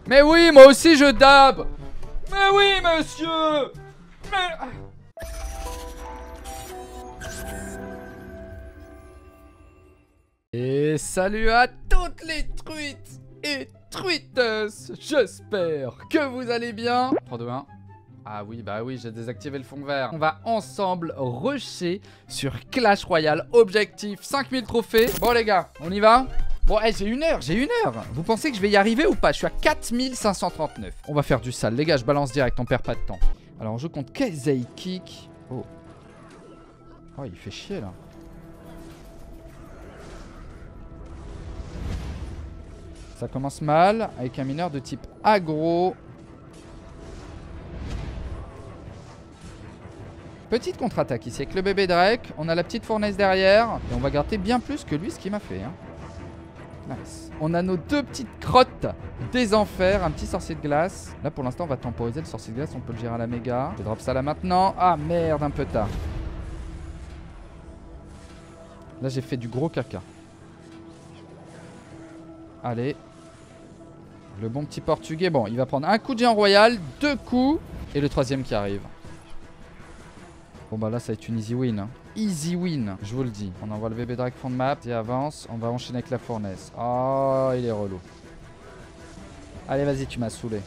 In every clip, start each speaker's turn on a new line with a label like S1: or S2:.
S1: Mais oui, moi aussi je dab. Mais oui, monsieur. Mais... Et salut à toutes les truites et truiteuses. J'espère que vous allez bien. 3, 2, 1. Ah oui, bah oui, j'ai désactivé le fond vert. On va ensemble rusher sur Clash Royale. Objectif 5000 trophées. Bon les gars, on y va? Bon, hey, j'ai une heure. Vous pensez que je vais y arriver ou pas? Je suis à 4539. On va faire du sale. Les gars, je balance direct, on perd pas de temps. Alors, on joue contre Kazei Kick. Oh. Oh, il fait chier là. Ça commence mal avec un mineur de type aggro. Petite contre-attaque ici avec le bébé Drake. On a la petite fournaise derrière. Et on va gratter bien plus que lui ce qu'il m'a fait. Hein. Nice. On a nos deux petites crottes des enfers. Un petit sorcier de glace. Là pour l'instant on va temporiser le sorcier de glace. On peut le gérer à la méga. Je drop ça là maintenant. Ah merde, un peu tard. Là j'ai fait du gros caca. Allez. Le bon petit portugais. Bon, il va prendre un coup de géant royal. 2 coups. Et le troisième qui arrive. Bon bah là ça va être une easy win. Hein. Easy win, je vous le dis. On envoie le bébé Drake fond de map. Et avance, on va enchaîner avec la fournaise. Oh, il est relou. Allez, vas-y, tu m'as saoulé.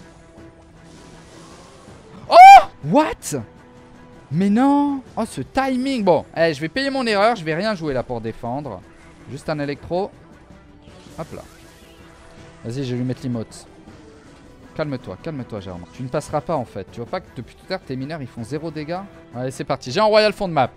S1: Oh! What? Mais non! Oh, ce timing. Bon, allez, je vais payer mon erreur. Je vais rien jouer là pour défendre. Juste un électro. Hop là. Vas-y, je vais lui mettre l'emote. Calme-toi, Germain. Tu ne passeras pas en fait. Tu vois pas que depuis tout à l'heure, tes mineurs ils font 0 dégâts? Allez, c'est parti. J'ai un royal fond de map.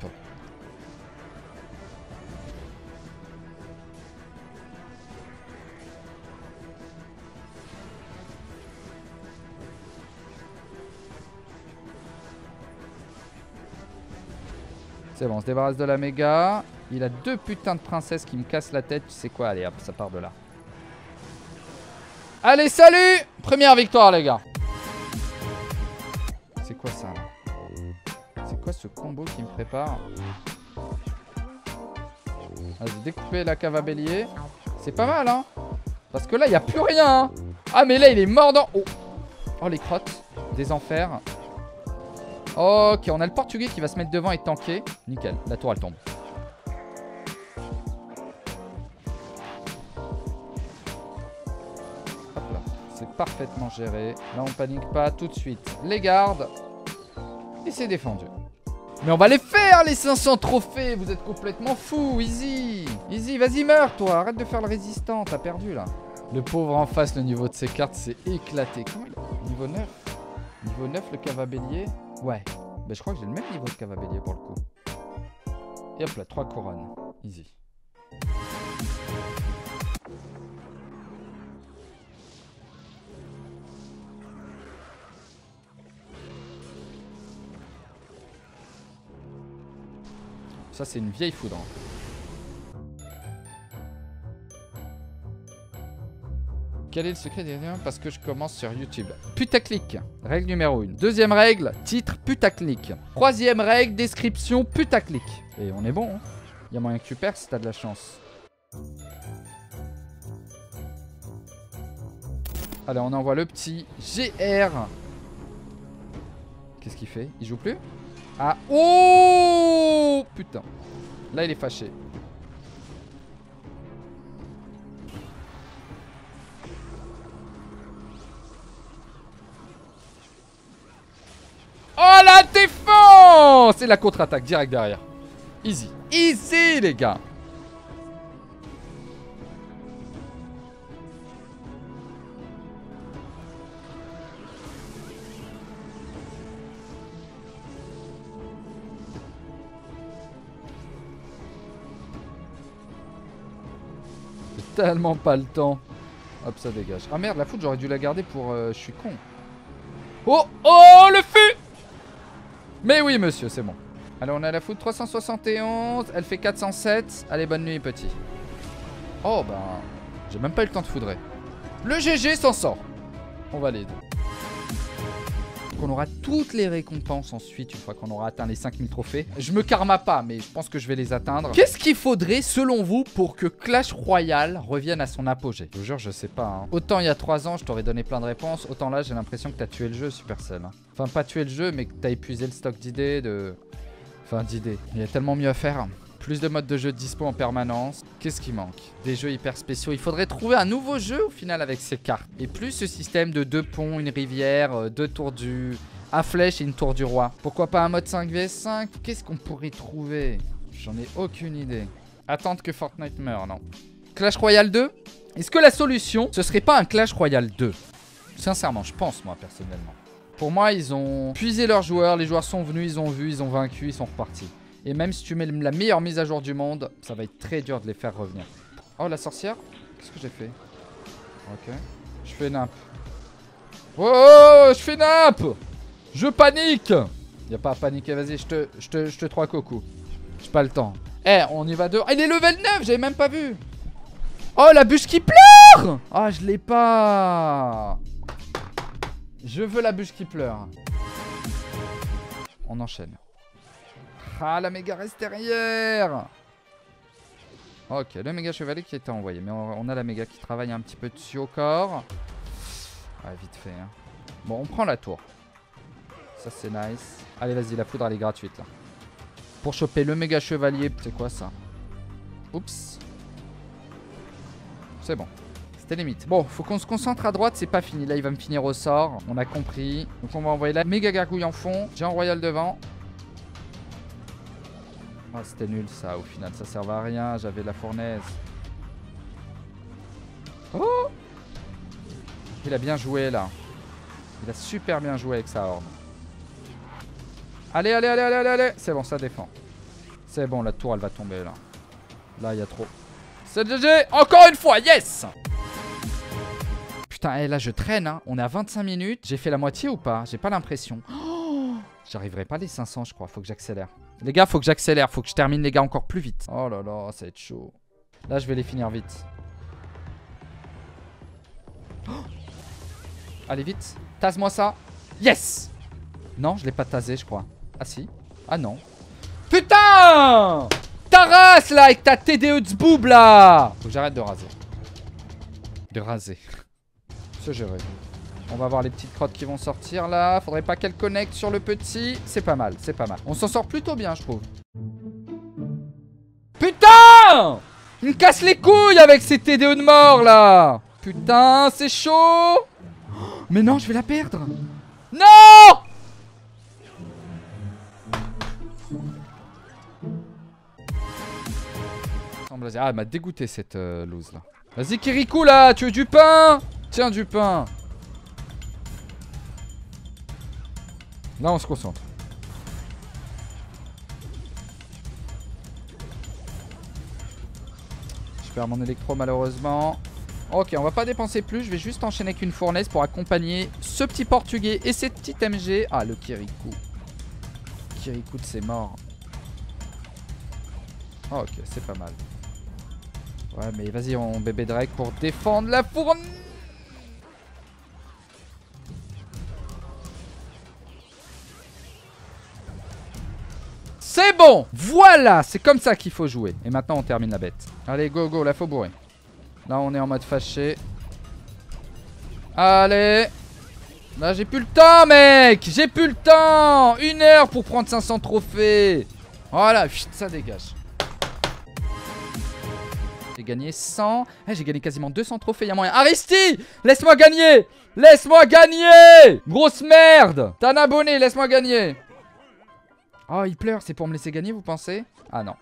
S1: C'est bon, on se débarrasse de la méga. Il a 2 putains de princesses qui me cassent la tête. Tu sais quoi? Allez, hop, ça part de là. Allez, salut! Première victoire, les gars. C'est quoi ça? C'est quoi ce combo qui me prépare? Vas-y, découper la cave à bélier. C'est pas mal, hein? Parce que là, il n'y a plus rien. Hein. Ah, mais là, il est mort dans... Oh, oh les crottes des enfers. Ok, on a le portugais qui va se mettre devant et tanker. Nickel, la tour, elle tombe. C'est parfaitement géré. Là, on panique pas tout de suite. Les gardes. Et c'est défendu. Mais on va les faire, les 500 trophées. Vous êtes complètement fous. Easy. Easy, vas-y, meurs, toi. Arrête de faire le résistant. T'as perdu, là. Le pauvre en face, le niveau de ses cartes, c'est éclaté. Comment il a... Niveau 9. Niveau 9, le cave à bélier. Ouais. Ben, je crois que j'ai le même niveau de cave à bélier, pour le coup. Et hop là, 3 couronnes. Easy. Ça, c'est une vieille foudre. Quel est le secret des liens? Parce que je commence sur YouTube. Putaclic. Règle numéro 1. Deuxième règle, titre putaclic. Troisième règle, description putaclic. Et on est bon. Hein. Il y a moyen que tu perds si t'as de la chance. Allez, on envoie le petit GR. Qu'est-ce qu'il fait? Il joue plus? Ah, oh putain. Là, il est fâché. Oh, la défense! C'est la contre-attaque, direct derrière. Easy. Easy, les gars. Tellement pas le temps. Hop, ça dégage. Ah merde, la foudre, j'aurais dû la garder pour... je suis con. Oh, oh, le fût! Mais oui, monsieur, c'est bon. Allez, on a la foudre 371. Elle fait 407. Allez, bonne nuit, petit. Oh, ben... j'ai même pas eu le temps de foudrer. Le GG s'en sort. On valide. qu'on aura toutes les récompenses ensuite, une fois qu'on aura atteint les 5000 trophées. Je me karma pas, mais je pense que je vais les atteindre. Qu'est-ce qu'il faudrait, selon vous, pour que Clash Royale revienne à son apogée? Je vous jure, je sais pas. Hein. Autant il y a 3 ans, je t'aurais donné plein de réponses. Autant là, j'ai l'impression que t'as tué le jeu, Supercell. Enfin, pas tué le jeu, mais que t'as épuisé le stock d'idées, Enfin, d'idées. Il y a tellement mieux à faire. Plus de modes de jeu dispo en permanence. Qu'est-ce qui manque? Des jeux hyper spéciaux. Il faudrait trouver un nouveau jeu au final avec ces cartes. Et plus ce système de 2 ponts, une rivière, 2 tours du... à flèche et une tour du roi. Pourquoi pas un mode 5vs5? Qu'est-ce qu'on pourrait trouver? J'en ai aucune idée. Attendre que Fortnite meure, non. Clash Royale 2? Est-ce que la solution, ce serait pas un Clash Royale 2? Sincèrement, je pense, moi, personnellement. Pour moi, ils ont puisé leurs joueurs. Les joueurs sont venus, ils ont vu, ils ont vaincu, ils sont repartis. Et même si tu mets la meilleure mise à jour du monde, ça va être très dur de les faire revenir. Oh, la sorcière? Qu'est-ce que j'ai fait? Ok. Je fais nappe. Oh, je fais nappe! Je panique! Y a pas à paniquer, vas-y, je te 3 coucou. J'ai pas le temps. Eh, on y va dehors. Il est level 9, j'avais même pas vu. Oh, la bûche qui pleure! Ah, je l'ai pas. Je veux la bûche qui pleure. On enchaîne. Ah, la méga reste derrière. Ok, le méga chevalier qui a été envoyé. Mais on a la méga qui travaille un petit peu dessus au corps. Ouais, vite fait. Hein. Bon, on prend la tour. Ça, c'est nice. Allez, vas-y, la foudre, elle est gratuite, là. Pour choper le méga chevalier. C'est quoi, ça? Oups. C'est bon. C'était limite. Bon, faut qu'on se concentre à droite, c'est pas fini. Là, il va me finir au sort. On a compris. Donc, on va envoyer la méga gargouille en fond. J'ai un royal devant. Oh, c'était nul ça au final, ça servait à rien, j'avais la fournaise. Oh! Il a bien joué là. Il a super bien joué avec sa horde. Allez, allez, allez, allez, allez, allez. C'est bon, ça défend. C'est bon, la tour elle va tomber là. Là, il y a trop. C'est GG! Encore une fois, yes! Putain, là je traîne, hein. On est à 25 minutes. J'ai fait la moitié ou pas? J'ai pas l'impression. Oh, j'arriverai pas les 500, je crois. Faut que j'accélère. Les gars, faut que j'accélère. Faut que je termine les gars encore plus vite. Oh là là, ça va être chaud. Là, je vais les finir vite. Oh, allez, vite. Tase-moi ça. Yes! Non, je l'ai pas tasé, je crois. Ah si. Ah non. Putain! Ta race là, avec ta TDE de zboob là! Faut que j'arrête de raser. De raser. Se gérer. On va voir les petites crottes qui vont sortir là. Faudrait pas qu'elles connectent sur le petit. C'est pas mal, c'est pas mal. On s'en sort plutôt bien, je trouve. Putain! Il me casse les couilles avec ces TDE de mort là. Putain, c'est chaud. Mais non, je vais la perdre. Non! Ah, elle m'a dégoûté cette loose là. Vas-y Kirikou là, tu veux du pain? Tiens du pain. Là on se concentre. Je perds mon électro malheureusement. Ok, on va pas dépenser plus. Je vais juste enchaîner avec une fournaise pour accompagner ce petit portugais et cette petite MG. Ah, le Kirikou. Kirikou de ses morts. Ok, c'est pas mal. Ouais, mais vas-y, on bébé Drake pour défendre la fournaise. C'est bon. Voilà, c'est comme ça qu'il faut jouer. Et maintenant, on termine la bête. Allez, go, go, la faut bourrer. Là, on est en mode fâché. Allez. Là, j'ai plus le temps, mec. J'ai plus le temps. 1 heure pour prendre 500 trophées. Voilà, chut, ça dégage. J'ai gagné 100. J'ai gagné quasiment 200 trophées. Y'a moyen. Aristi, laisse-moi gagner. Laisse-moi gagner. Grosse merde. T'as un abonné, laisse-moi gagner. Oh, il pleure. C'est pour me laisser gagner, vous pensez? Ah non.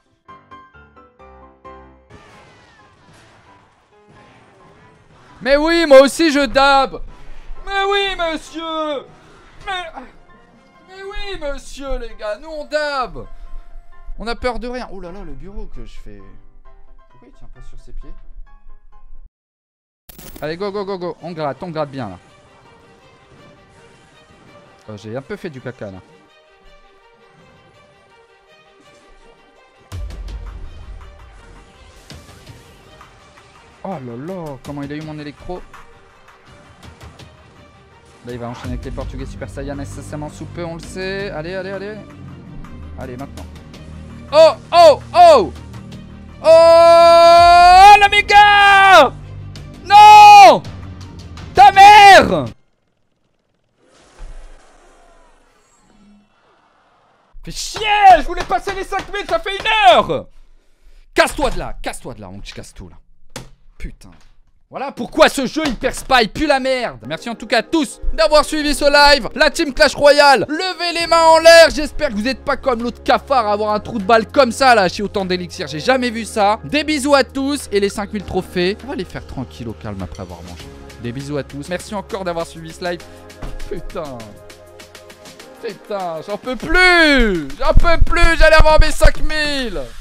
S1: Mais oui, moi aussi je dab. Mais oui, monsieur. Mais oui, monsieur, les gars. Nous, on dab. On a peur de rien. Oh là là, le bureau que je fais. Pourquoi il tient pas sur ses pieds? Allez, go, go, go, go. On gratte bien, là. Oh, j'ai un peu fait du caca, là. Oh là là, comment il a eu mon électro? Là, il va enchaîner avec les Portugais Super Saiyan nécessairement sous peu, on le sait. Allez, allez, allez. Allez, maintenant. Oh, oh, oh! Oh, la méga! Non! Ta mère! Fais chier! Je voulais passer les 5000, ça fait 1 heure! Casse-toi de là, mon petit casse-tout là. Putain. Voilà pourquoi ce jeu Hyper Spy pue la merde. Merci en tout cas à tous d'avoir suivi ce live. La team Clash Royale, levez les mains en l'air. J'espère que vous n'êtes pas comme l'autre cafard à avoir un trou de balle comme ça là chez autant d'élixir. J'ai jamais vu ça. Des bisous à tous et les 5000 trophées, on va les faire tranquille au calme après avoir mangé. Des bisous à tous. Merci encore d'avoir suivi ce live. Putain. Putain, j'en peux plus. J'en peux plus, j'allais avoir mes 5000.